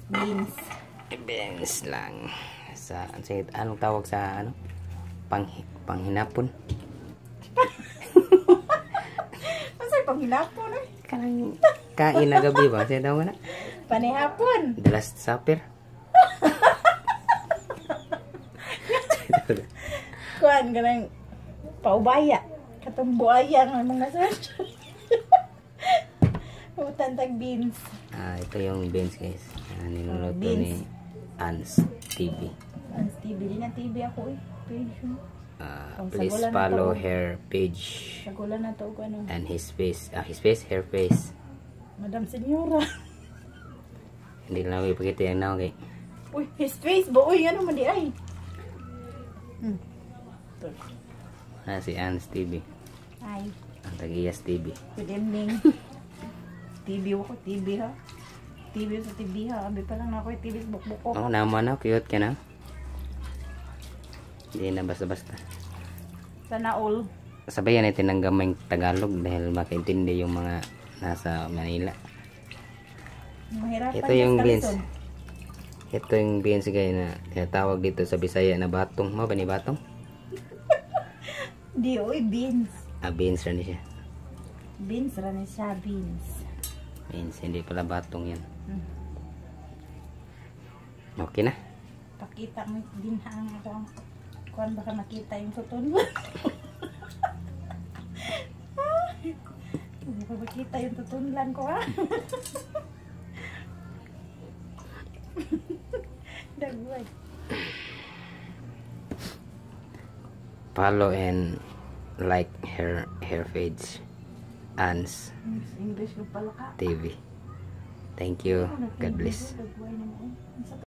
Beans. Beans lang. Sa anong tawag sa ano? Panghinapon. Masay panghinapon eh. Kanang kain na gabi ba? Saya tawag na. Panihapon. The Last Supper. Kuan ganang paubaya. Katong buaya ng mga search. Utan tag beans. Ito yung beans guys. Niluluto Beans. ni Ans TV. Ang TV din na TV ako eh. Page mo. Please sagulan na follow to. her page Sagulan na to ko ano. and his face, her face. Madam Senyora. Hindi lang ako ipakita yung now kay. Uy, his face ba? Uy, ano man di ay. Ito. Si Ans TV. Ay, Ang Tagiyas TV. good evening. TV ako, TV ha. TV sa TV ha. Abi pa lang na ako, TV sa bukbuk ko. Oh, naman na. Cute ka na. Hindi na basta-basta. Sana all. Sabayan natin ng gamayng Tagalog dahil makaintindi yung mga nasa Manila. Mahirapan Ito yung sa beans. kalisod. Ito yung beans guys na tinatawag dito sa Bisaya na batong. Mo ba ni batong? Di, uy, beans. Beans rin siya. Beans, rani siya, beans. Beans, hindi pala batong yan. Okay na. Pakita mo, dinhang ako ang kuan baka makita yung tuton mo. Hindi ko makita yung tutunlan ko ha. Dagway. Follow and like her page. Ans English ko pala ka. TV. Thank you. God bless. Dagway naman.